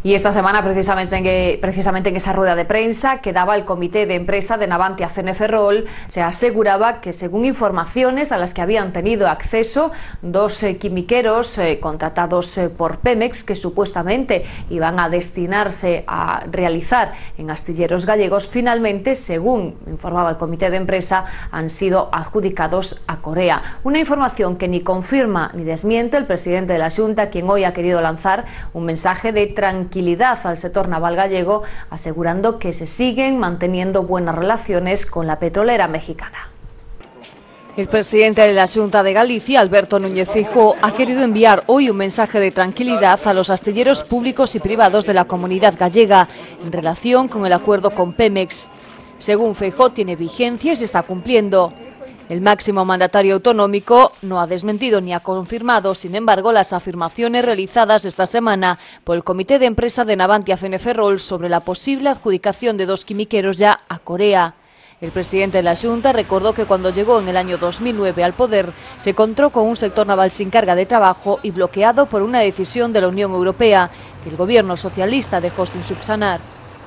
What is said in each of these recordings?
Y esta semana, precisamente en esa rueda de prensa que daba el comité de empresa de Navantia Ferrol, se aseguraba que, según informaciones a las que habían tenido acceso dos quimiqueros contratados por Pemex, que supuestamente iban a destinarse a realizar en astilleros gallegos, finalmente, según informaba el comité de empresa, han sido adjudicados a Corea. Una información que ni confirma ni desmiente el presidente de la Xunta, quien hoy ha querido lanzar un mensaje de tranquilidad al sector naval gallego, asegurando que se siguen manteniendo buenas relaciones con la petrolera mexicana. El presidente de la Xunta de Galicia, Alberto Núñez Feijóo, ha querido enviar hoy un mensaje de tranquilidad a los astilleros públicos y privados de la comunidad gallega en relación con el acuerdo con Pemex. Según Feijóo, tiene vigencia y se está cumpliendo. El máximo mandatario autonómico no ha desmentido ni ha confirmado, sin embargo, las afirmaciones realizadas esta semana por el comité de empresa de Navantia Ferrol sobre la posible adjudicación de dos quimiqueros ya a Corea. El presidente de la Xunta recordó que cuando llegó en el año 2009 al poder se encontró con un sector naval sin carga de trabajo y bloqueado por una decisión de la Unión Europea que el gobierno socialista dejó sin subsanar.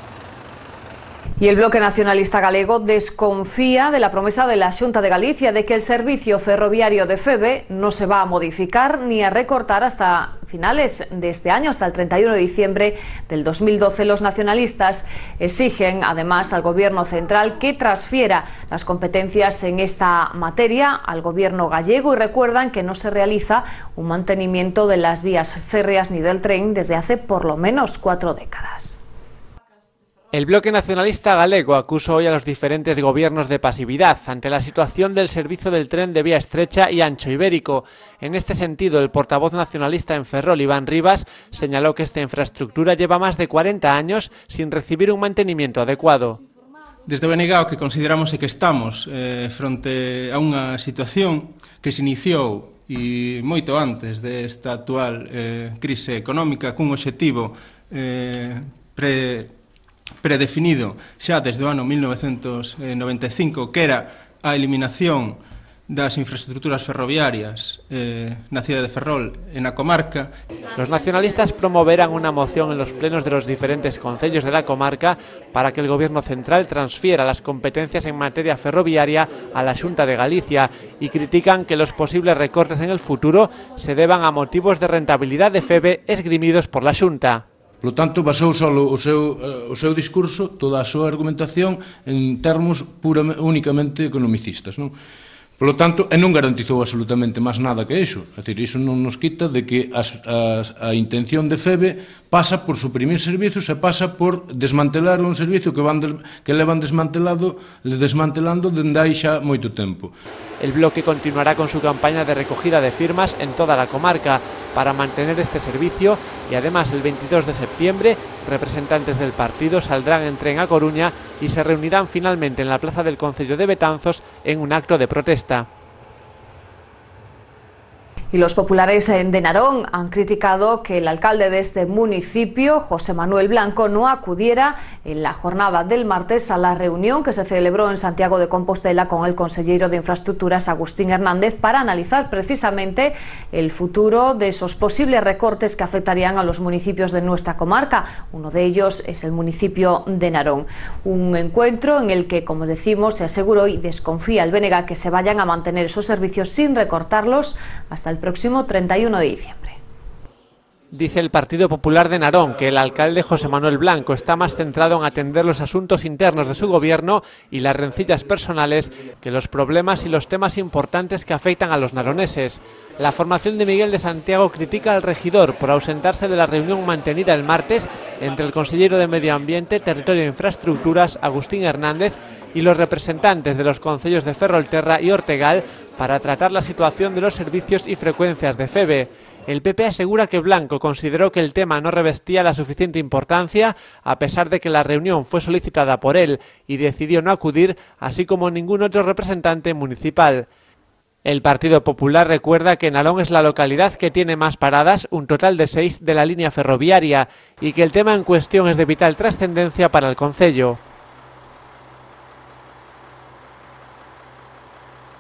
Y el Bloque Nacionalista Galego desconfía de la promesa de la Xunta de Galicia de que el servicio ferroviario de FEVE no se va a modificar ni a recortar hasta finales de este año, hasta el 31 de diciembre del 2012. Los nacionalistas exigen además al Gobierno central que transfiera las competencias en esta materia al Gobierno gallego y recuerdan que no se realiza un mantenimiento de las vías férreas ni del tren desde hace por lo menos 4 décadas. El Bloque Nacionalista Galego acusó hoy a los diferentes gobiernos de pasividad ante la situación del servicio del tren de vía estrecha y ancho ibérico. En este sentido, el portavoz nacionalista en Ferrol, Iván Rivas, señaló que esta infraestructura lleva más de 40 años sin recibir un mantenimiento adecuado. Desde o BNG o que consideramos é que estamos fronte a unha situación que se iniciou e moito antes desta actual crise económica cun obxectivo predefinido xa desde o ano 1995, que era a eliminación das infraestructuras ferroviarias na cidade de Ferrol e na comarca. Los nacionalistas promoverán una moción en los plenos de los diferentes concellos de la comarca para que el Gobierno central transfiera las competencias en materia ferroviaria a la Xunta de Galicia y critican que los posibles recortes en el futuro se deban a motivos de rentabilidad de FEVE esgrimidos por la Xunta. Por lo tanto, basou solo o seu discurso, toda a súa argumentación, en termos únicamente economicistas, non? Por lo tanto, non garantizou absolutamente máis nada que iso. É dicir, iso non nos quita de que a intención de FEVE pasa por suprimir servizos e pasa por desmantelar un servicio que levan desmantelando dende hai xa moito tempo. El bloque continuará con su campaña de recogida de firmas en toda la comarca para mantener este servicio y además el 22 de septiembre representantes del partido saldrán en tren a Coruña y se reunirán finalmente en la plaza del Concello de Betanzos en un acto de protesta. Y los populares de Narón han criticado que el alcalde de este municipio, José Manuel Blanco, no acudiera en la jornada del martes a la reunión que se celebró en Santiago de Compostela con el consejero de Infraestructuras, Agustín Hernández, para analizar precisamente el futuro de esos posibles recortes que afectarían a los municipios de nuestra comarca. Uno de ellos es el municipio de Narón. Un encuentro en el que, como decimos, se aseguró y desconfía el BNG que se vayan a mantener esos servicios sin recortarlos hasta el próximo 31 de diciembre. Dice el Partido Popular de Narón que el alcalde José Manuel Blanco está más centrado en atender los asuntos internos de su gobierno y las rencillas personales que los problemas y los temas importantes que afectan a los naroneses. La formación de Miguel de Santiago critica al regidor por ausentarse de la reunión mantenida el martes entre el consejero de Medio Ambiente, Territorio e Infraestructuras, Agustín Hernández, y los representantes de los concellos de Ferrolterra y Ortegal para tratar la situación de los servicios y frecuencias de FEVE. El PP asegura que Blanco consideró que el tema no revestía la suficiente importancia a pesar de que la reunión fue solicitada por él y decidió no acudir, así como ningún otro representante municipal. El Partido Popular recuerda que Narón es la localidad que tiene más paradas, un total de 6 de la línea ferroviaria, y que el tema en cuestión es de vital trascendencia para el concello.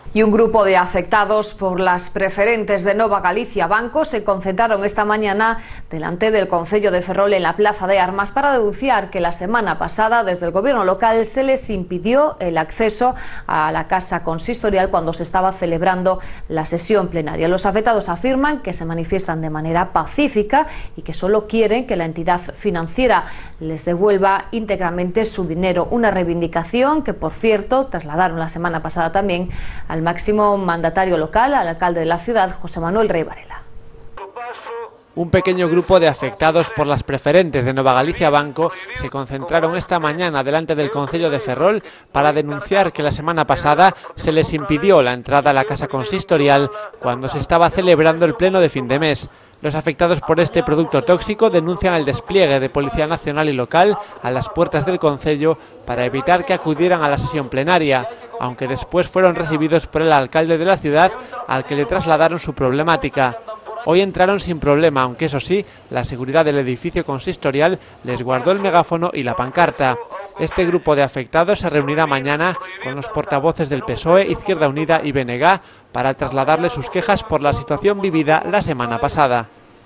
Y un grupo de afectados por las preferentes de Nova Galicia Banco se concentraron esta mañana delante del Concello de Ferrol en la Plaza de Armas para denunciar que la semana pasada desde el gobierno local se les impidió el acceso a la casa consistorial cuando se estaba celebrando la sesión plenaria. Los afectados afirman que se manifiestan de manera pacífica y que solo quieren que la entidad financiera les devuelva íntegramente su dinero. Una reivindicación que, por cierto, trasladaron la semana pasada también al máximo mandatario local, al alcalde de la ciudad, José Manuel Rey Varela. Un pequeño grupo de afectados por las preferentes de Nova Galicia Banco se concentraron esta mañana delante del Concello de Ferrol para denunciar que la semana pasada se les impidió la entrada a la casa consistorial cuando se estaba celebrando el pleno de fin de mes. Los afectados por este producto tóxico denuncian el despliegue de Policía Nacional y local a las puertas del concello para evitar que acudieran a la sesión plenaria, aunque después fueron recibidos por el alcalde de la ciudad, al que le trasladaron su problemática. Hoy entraron sin problema, aunque eso sí, la seguridad del edificio consistorial les guardó el megáfono y la pancarta. Este grupo de afectados se reunirá mañana con los portavoces del PSOE, Izquierda Unida y BNG para trasladarles sus quejas por la situación vivida la semana pasada.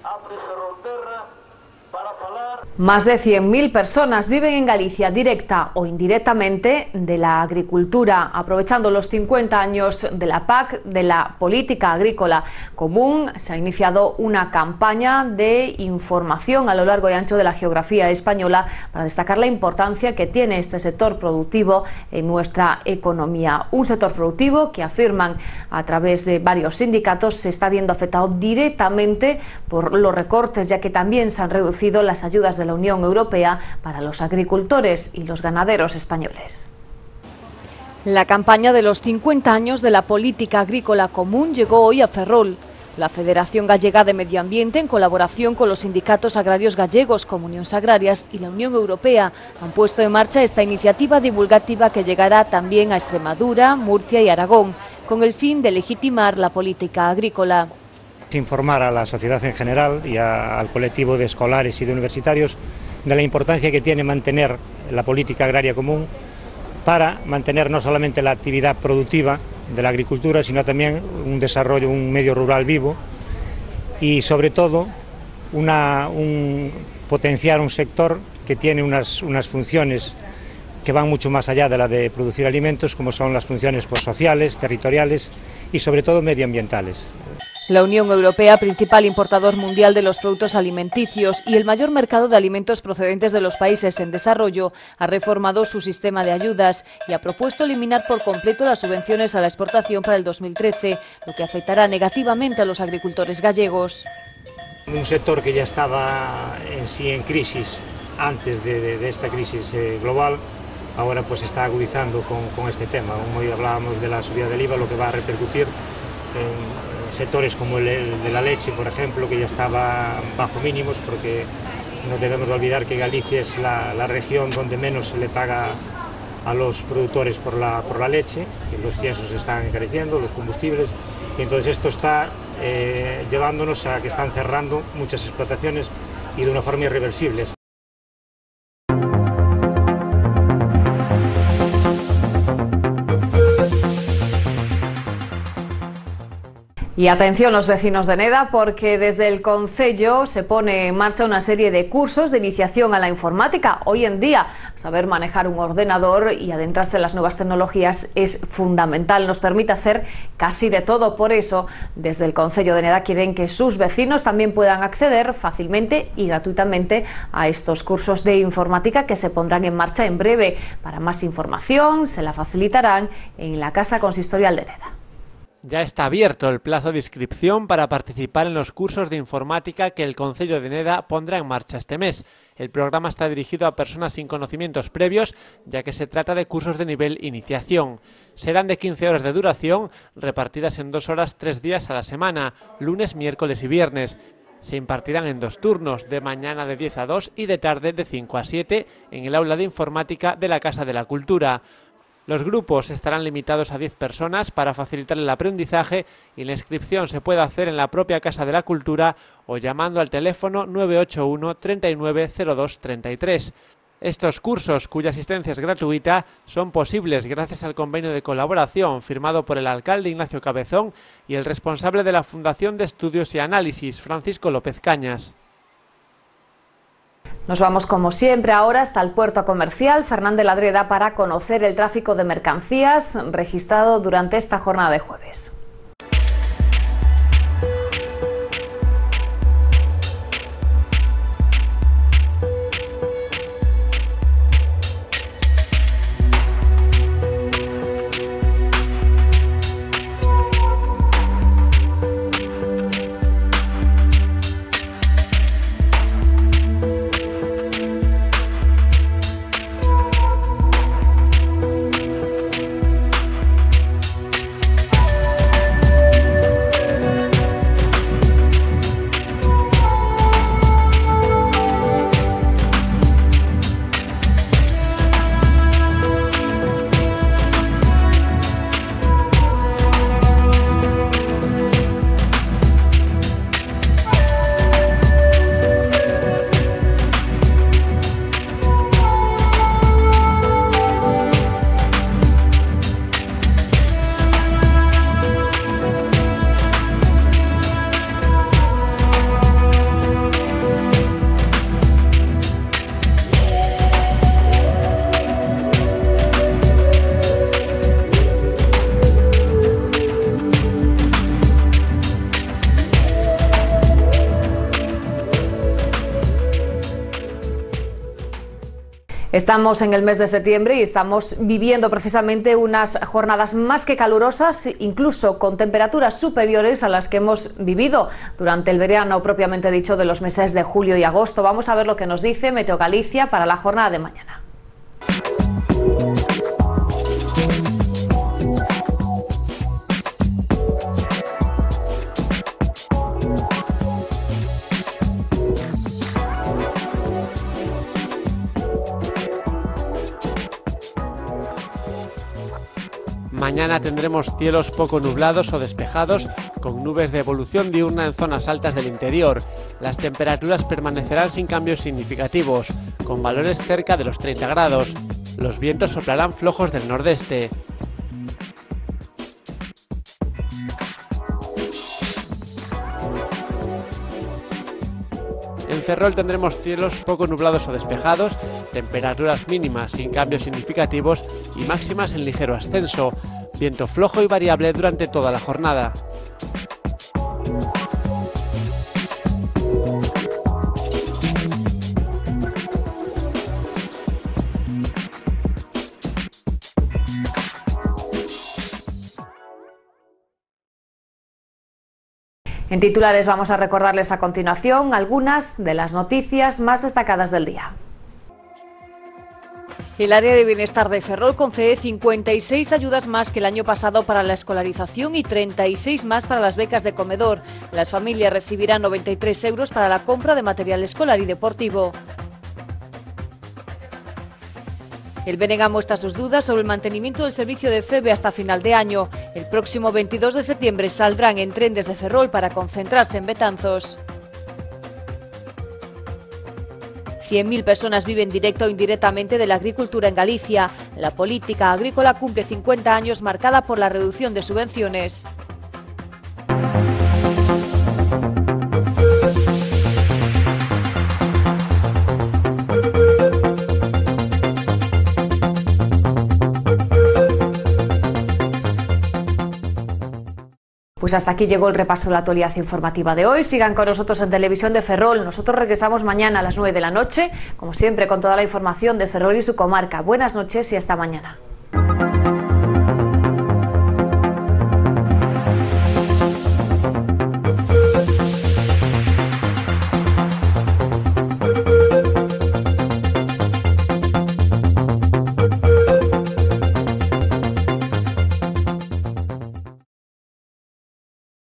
Más de 100.000 personas viven en Galicia directa o indirectamente de la agricultura. Aprovechando los 50 años de la PAC, de la Política Agrícola Común, se ha iniciado una campaña de información a lo largo y ancho de la geografía española para destacar la importancia que tiene este sector productivo en nuestra economía. Un sector productivo que afirman a través de varios sindicatos se está viendo afectado directamente por los recortes, ya que también se han reducido las ayudas de la Unión Europea para los agricultores y los ganaderos españoles. La campaña de los 50 años de la Política Agrícola Común llegó hoy a Ferrol. La Federación Gallega de Medio Ambiente, en colaboración con los sindicatos agrarios gallegos, Comuniones Agrarias y la Unión Europea, han puesto en marcha esta iniciativa divulgativa que llegará también a Extremadura, Murcia y Aragón, con el fin de legitimar la política agrícola. Informar a la sociedad en general y al colectivo de escolares y de universitarios de la importancia que tiene mantener la política agraria común para mantener no solamente la actividad productiva de la agricultura, sino también un desarrollo, un medio rural vivo y sobre todo potenciar un sector que tiene unas funciones que van mucho más allá de la de producir alimentos, como son las funciones sociales, territoriales y sobre todo medioambientales. La Unión Europea, principal importador mundial de los productos alimenticios y el mayor mercado de alimentos procedentes de los países en desarrollo, ha reformado su sistema de ayudas y ha propuesto eliminar por completo las subvenciones a la exportación para el 2013, lo que afectará negativamente a los agricultores gallegos. Un sector que ya estaba en sí en crisis antes de esta crisis global, ahora pues está agudizando con este tema. Hoy hablábamos de la subida del IVA, lo que va a repercutir en sectores como el de la leche, por ejemplo, que ya estaba bajo mínimos, porque no debemos olvidar que Galicia es la región donde menos se le paga a los productores por la leche, que los piensos están encareciendo, los combustibles, y entonces esto está llevándonos a que están cerrando muchas explotaciones y de una forma irreversible. Y atención los vecinos de Neda, porque desde el Concello se pone en marcha una serie de cursos de iniciación a la informática. Hoy en día, saber manejar un ordenador y adentrarse en las nuevas tecnologías es fundamental. Nos permite hacer casi de todo. Por eso, desde el Concello de Neda quieren que sus vecinos también puedan acceder fácilmente y gratuitamente a estos cursos de informática que se pondrán en marcha en breve. Para más información, se la facilitarán en la Casa Consistorial de Neda. Ya está abierto el plazo de inscripción para participar en los cursos de informática que el Concello de Neda pondrá en marcha este mes. El programa está dirigido a personas sin conocimientos previos, ya que se trata de cursos de nivel iniciación. Serán de 15 horas de duración, repartidas en 2 horas 3 días a la semana, lunes, miércoles y viernes. Se impartirán en 2 turnos, de mañana de 10 a 2 y de tarde de 5 a 7, en el aula de informática de la Casa de la Cultura. Los grupos estarán limitados a 10 personas para facilitar el aprendizaje y la inscripción se puede hacer en la propia Casa de la Cultura o llamando al teléfono 981 39 02 33. Estos cursos, cuya asistencia es gratuita, son posibles gracias al convenio de colaboración firmado por el alcalde Ignacio Cabezón y el responsable de la Fundación de Estudios y Análisis, Francisco López Cañas. Nos vamos como siempre ahora hasta el puerto comercial Fernán de la Dreda para conocer el tráfico de mercancías registrado durante esta jornada de jueves. Estamos en el mes de septiembre y estamos viviendo precisamente unas jornadas más que calurosas, incluso con temperaturas superiores a las que hemos vivido durante el verano propiamente dicho de los meses de julio y agosto. Vamos a ver lo que nos dice Meteo Galicia para la jornada de mañana. Mañana tendremos cielos poco nublados o despejados, con nubes de evolución diurna en zonas altas del interior. Las temperaturas permanecerán sin cambios significativos, con valores cerca de los 30 grados. Los vientos soplarán flojos del nordeste. En Ferrol tendremos cielos poco nublados o despejados, temperaturas mínimas sin cambios significativos y máximas en ligero ascenso. Viento flojo y variable durante toda la jornada. En titulares vamos a recordarles a continuación algunas de las noticias más destacadas del día. El área de bienestar de Ferrol concede 56 ayudas más que el año pasado para la escolarización y 36 más para las becas de comedor. Las familias recibirán 93 euros para la compra de material escolar y deportivo. El BNG muestra sus dudas sobre el mantenimiento del servicio de FEBE hasta final de año. El próximo 22 de septiembre saldrán en tren desde Ferrol para concentrarse en Betanzos. 100.000 personas viven directa o indirectamente de la agricultura en Galicia. La política agrícola cumple 50 años marcada por la reducción de subvenciones. Pues hasta aquí llegó el repaso de la actualidad informativa de hoy. Sigan con nosotros en Televisión de Ferrol. Nosotros regresamos mañana a las 9 de la noche, como siempre, con toda la información de Ferrol y su comarca. Buenas noches y hasta mañana.